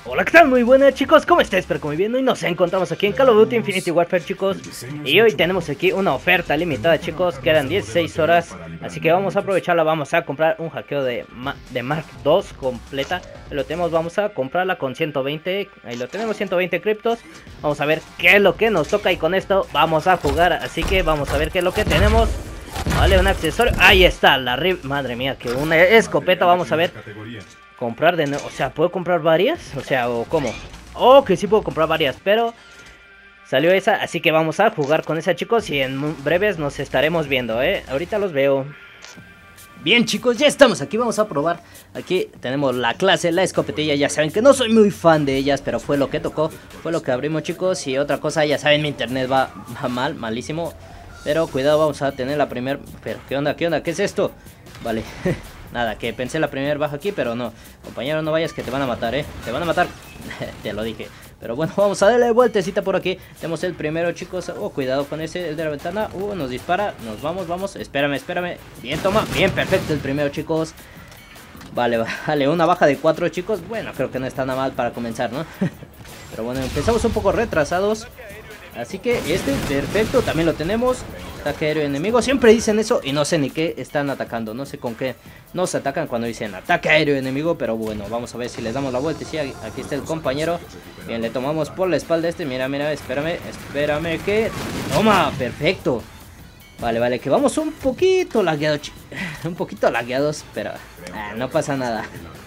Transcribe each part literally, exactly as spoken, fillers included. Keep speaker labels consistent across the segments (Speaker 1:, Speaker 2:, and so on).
Speaker 1: Hola, ¿qué tal? Muy buenas, chicos, ¿cómo estáis? Espero que muy bien. Hoy nos encontramos aquí en Call of Duty Infinity Warfare, chicos. Y hoy tenemos aquí una oferta limitada, chicos. Quedan dieciséis horas, así que vamos a aprovecharla. Vamos a comprar un hackeo de, Ma de Mark dos completa. Ahí lo tenemos, vamos a comprarla con ciento veinte. Ahí lo tenemos, ciento veinte criptos. Vamos a ver qué es lo que nos toca y con esto vamos a jugar. Así que vamos a ver qué es lo que tenemos. Vale, un accesorio. Ahí está, la rib... Madre mía, que una escopeta. Vamos a ver. Comprar de nuevo, o sea, ¿puedo comprar varias? O sea, ¿o cómo? Oh, que sí puedo comprar varias, pero salió esa, así que vamos a jugar con esa, chicos. Y en breves nos estaremos viendo, ¿eh? Ahorita los veo. Bien, chicos, ya estamos aquí, vamos a probar. Aquí tenemos la clase, la escopetilla. Ya saben que no soy muy fan de ellas, pero fue lo que tocó, fue lo que abrimos, chicos. Y otra cosa, ya saben, mi internet va, va mal, malísimo. Pero cuidado, vamos a tener la primera... Pero, ¿qué onda? ¿Qué onda? ¿Qué es esto? Vale. Nada, que pensé la primera baja aquí, pero no. Compañero, no vayas que te van a matar, ¿eh? Te van a matar. Te lo dije. Pero bueno, vamos a darle vueltecita por aquí. Tenemos el primero, chicos. Oh, cuidado con ese, el de la ventana. Uh, nos dispara. Nos vamos, vamos. Espérame, espérame. Bien, toma. Bien, perfecto el primero, chicos. Vale, vale. Una baja de cuatro, chicos. Bueno, creo que no está nada mal para comenzar, ¿no? Pero bueno, empezamos un poco retrasados. Así que este, perfecto, también lo tenemos. Ataque aéreo enemigo, siempre dicen eso y no sé ni qué están atacando. No sé con qué nos atacan cuando dicen ataque aéreo enemigo. Pero bueno, vamos a ver si les damos la vuelta. Sí, aquí está el compañero. Bien, le tomamos por la espalda este. Mira, mira, espérame, espérame que... Toma, perfecto. Vale, vale, que vamos un poquito lagueados. Un poquito lagueados, pero ah, no pasa nada.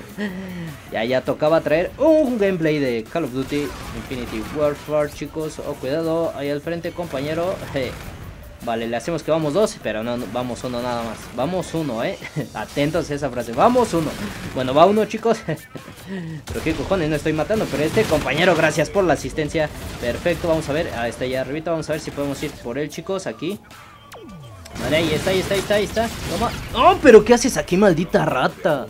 Speaker 1: Ya, ya tocaba traer un gameplay de Call of Duty Infinity Warfare, chicos. Oh, cuidado, ahí al frente, compañero. Hey. Vale, le hacemos que vamos dos, pero no, no, vamos uno nada más. Vamos uno, eh. Atentos a esa frase, vamos uno. Bueno, va uno, chicos. Pero qué cojones, no estoy matando. Pero este compañero, gracias por la asistencia. Perfecto, vamos a ver, ahí está ya arribita. Vamos a ver si podemos ir por él, chicos, aquí. Vale, ahí está, ahí está, ahí está, ahí está. Toma. Oh, pero ¿qué haces aquí, maldita rata?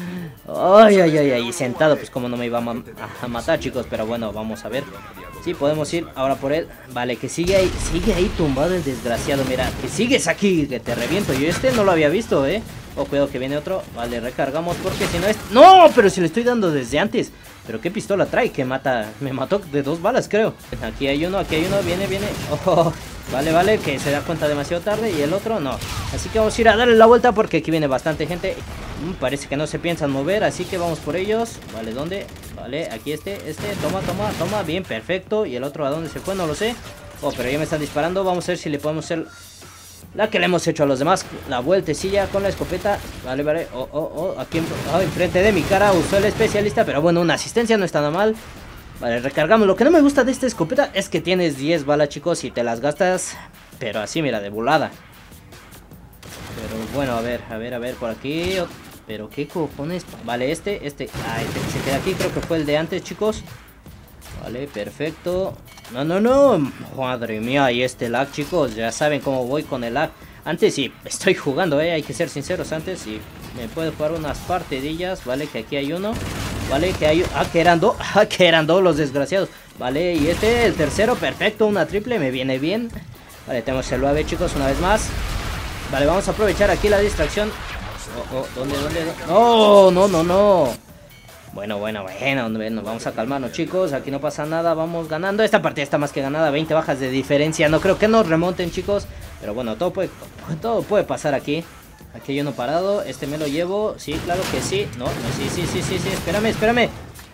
Speaker 1: Ay, ay, ay, ay, sentado, pues como no me iba a, ma a matar, chicos. Pero bueno, vamos a ver. Sí, podemos ir ahora por él. Vale, que sigue ahí, sigue ahí tumbado el desgraciado. Mira, que sigues aquí, que te reviento. Yo este no lo había visto, eh. Oh, cuidado que viene otro. Vale, recargamos porque si no es... ¡No! Pero si le estoy dando desde antes. Pero qué pistola trae, que mata... Me mató de dos balas, creo. Aquí hay uno, aquí hay uno, viene, viene. Oh, vale, vale, que se da cuenta demasiado tarde. Y el otro no. Así que vamos a ir a darle la vuelta porque aquí viene bastante gente. Mm, parece que no se piensan mover, así que vamos por ellos. Vale, ¿dónde? Vale, aquí este, este, toma, toma, toma. Bien, perfecto. Y el otro a dónde se fue, no lo sé. Oh, pero ya me están disparando. Vamos a ver si le podemos hacer la que le hemos hecho a los demás. La vueltecilla con la escopeta. Vale, vale. Oh, oh, oh. Aquí en, oh, enfrente de mi cara usó el especialista. Pero bueno, una asistencia no está nada mal. Vale, recargamos. Lo que no me gusta de esta escopeta es que tienes diez balas, chicos. Y te las gastas, pero así, mira, de volada. Pero bueno, a ver, a ver, a ver, por aquí. Pero qué cojones. Vale, este, este. Ah, este que se queda aquí. Creo que fue el de antes, chicos. Vale, perfecto. No, no, no. Madre mía, y este lag, chicos. Ya saben cómo voy con el lag. Antes sí, estoy jugando, eh. Hay que ser sinceros antes. Sí, me puedo jugar unas partidillas. Vale, que aquí hay uno. Vale, que hay... Ah, que eran dos. Ah, que eran dos los desgraciados. Vale, y este, el tercero, perfecto. Una triple, me viene bien. Vale, tenemos el U A V, chicos, una vez más. Vale, vamos a aprovechar aquí la distracción. Oh, oh, ¿dónde, dónde? No, no, no, no. Bueno, bueno, bueno, bueno, vamos a calmarnos, chicos. Aquí no pasa nada, vamos ganando. Esta partida está más que ganada, veinte bajas de diferencia. No creo que nos remonten, chicos. Pero bueno, todo puede, todo puede pasar aquí. Aquí hay uno parado, este me lo llevo. Sí, claro que sí. No, no, sí, sí, sí, sí, sí. Espérame, espérame.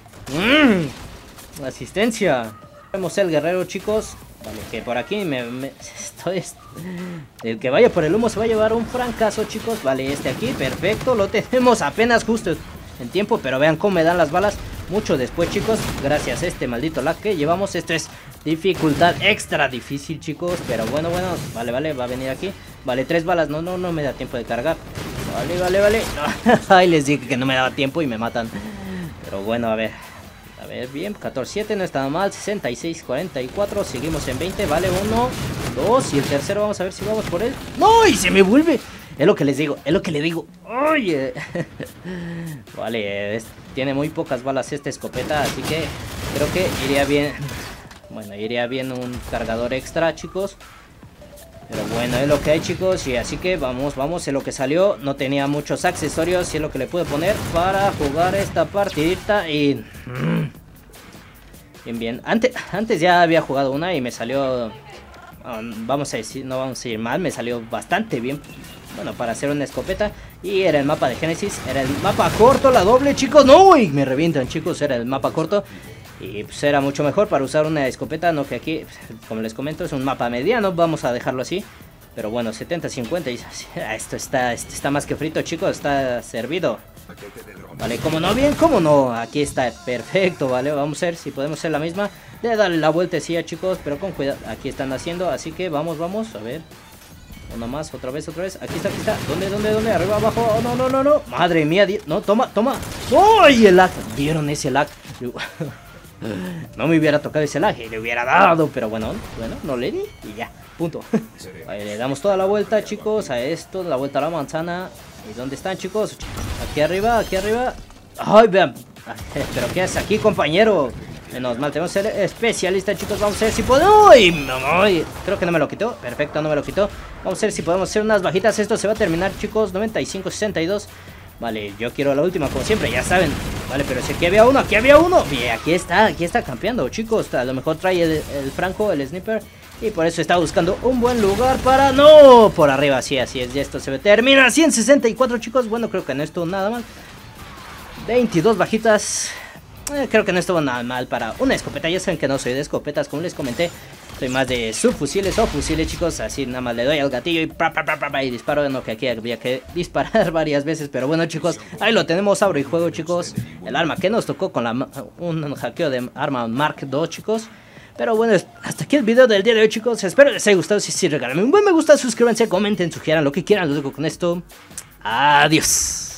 Speaker 1: Mmm, asistencia. Vemos el guerrero, chicos. Vale, que por aquí me, me estoy... El que vaya por el humo se va a llevar un francazo, chicos. Vale, este aquí, perfecto. Lo tenemos apenas justo en tiempo, pero vean cómo me dan las balas mucho después, chicos. Gracias a este maldito lag que llevamos. Esto es dificultad extra difícil, chicos. Pero bueno, bueno, vale, vale, va a venir aquí. Vale, tres balas, no, no, no me da tiempo de cargar. Vale, vale, vale. Ay, les dije que no me daba tiempo y me matan. Pero bueno, a ver. A ver, bien, catorce siete, no está nada mal. Sesenta y seis cuarenta y cuatro, seguimos en veinte. Vale, uno, dos y el tercero, vamos a ver si vamos por él. ¡No! Y se me vuelve. Es lo que les digo, es lo que le digo. Oye. Vale, es, tiene muy pocas balas esta escopeta, así que creo que iría bien. Bueno, iría bien un cargador extra, chicos. Pero bueno, es lo que hay, chicos. Y así que vamos, vamos, es lo que salió. No tenía muchos accesorios y es lo que le puedo poner para jugar esta partidita. Y... Bien, bien. Antes, antes ya había jugado una y me salió... Um, vamos a decir, no vamos a decir mal, me salió bastante bien. Bueno, para hacer una escopeta. Y era el mapa de Genesis. Era el mapa corto, la doble, chicos. ¡No! Uy, me revientan, chicos. Era el mapa corto. Y pues era mucho mejor para usar una escopeta. No que aquí, como les comento, es un mapa mediano. Vamos a dejarlo así. Pero bueno, setenta cincuenta. Y esto está, esto está más que frito, chicos. Está servido. Vale, como no, bien, como no. Aquí está perfecto, vale. Vamos a ver si podemos hacer la misma. De darle la vueltecilla, chicos. Pero con cuidado. Aquí están haciendo. Así que vamos, vamos. A ver. Una más, otra vez, otra vez. Aquí está, aquí está. ¿Dónde, dónde, dónde? Arriba, abajo. Oh, no, no, no, no. Madre mía. No, toma, toma. ¡Uy! El lag. ¿Vieron ese lag? No me hubiera tocado ese lag. Le hubiera dado. Pero bueno, bueno, no le di. Y ya. Punto. Vale, le damos toda la vuelta, chicos. A esto. La vuelta a la manzana. ¿Y dónde están, chicos? Aquí arriba, aquí arriba. Ay, vean. ¿Pero qué hace aquí, compañero? Menos mal, tenemos que ser especialistas, chicos. Vamos a ver si podemos. ¡Uy! No, no, creo que no me lo quitó. Perfecto, no me lo quitó. Vamos a ver si podemos hacer unas bajitas. Esto se va a terminar, chicos. noventa y cinco sesenta y dos. Vale, yo quiero la última, como siempre, ya saben. Vale, pero si aquí había uno, aquí había uno. Bien, aquí está, aquí está campeando, chicos. A lo mejor trae el, el Franco, el sniper. Y por eso está buscando un buen lugar para... ¡No! Por arriba, sí, así es. Y esto se termina. ciento sesenta y cuatro, chicos. Bueno, creo que no estuvo nada mal. veintidós bajitas. Eh, creo que no estuvo nada mal para una escopeta. Ya saben que no soy de escopetas, como les comenté. Soy más de subfusiles o fusiles, chicos. Así nada más le doy al gatillo y, pra, pra, pra, pra, y disparo. No, que aquí había que disparar varias veces. Pero bueno, chicos, ahí lo tenemos. Abro y juego, chicos. El arma que nos tocó con la, un hackeo de arma Mark dos, chicos. Pero bueno, hasta aquí el video del día de hoy, chicos. Espero les haya gustado. Si sí, regálenme un buen me gusta, suscríbanse, comenten, sugieran lo que quieran. Lo digo con esto. Adiós.